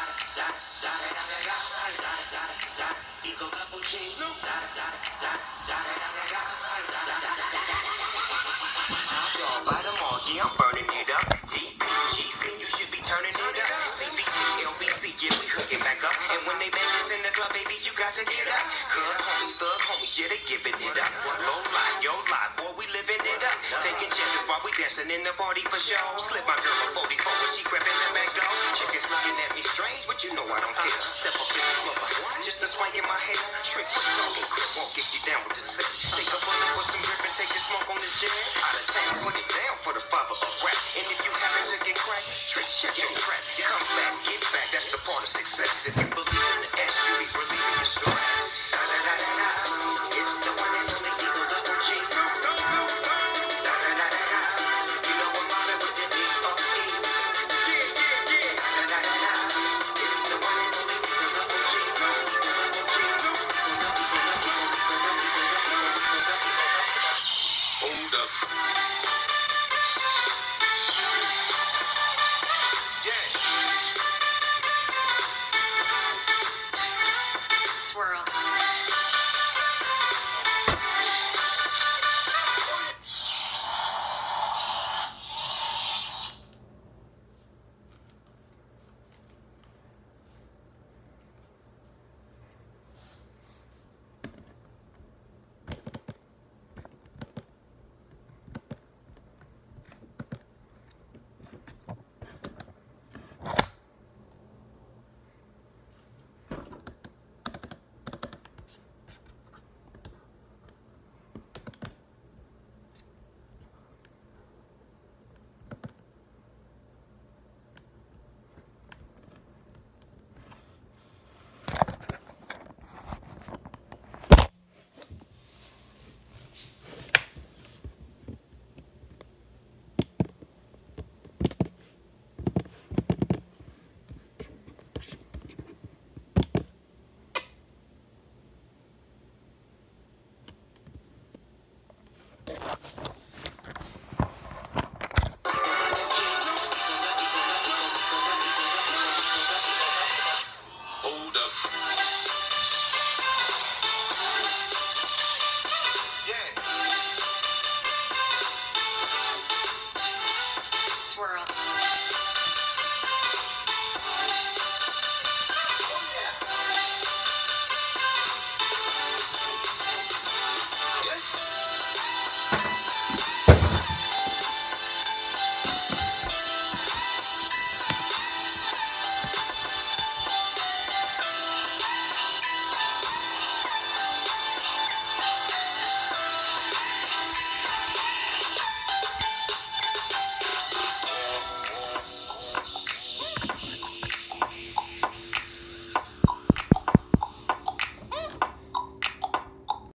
By the mall, yeah, I'm burning it up. DPGC, you should be turning it up. CBG, LBC, yeah, we hooking back up. And when they bang this in the club, baby, you got to get up. Cause homies, thug homies, yeah, they giving it up. Low lie, yo lie, boy, we living it up. Taking chances while we dancing in the party for show. Slip my girl a 44 when she crept in the back door. Chickens looking at me strange, but you know I don't care. Step up in the club, just a swing in my hair. Trick, quick talking, grip, won't get you down with the sick. Take a bullet with some grip and take the smoke on this jet. Out of town, put it down for the father of rap. And if you happen to get cracked, trick, shut your trap. Come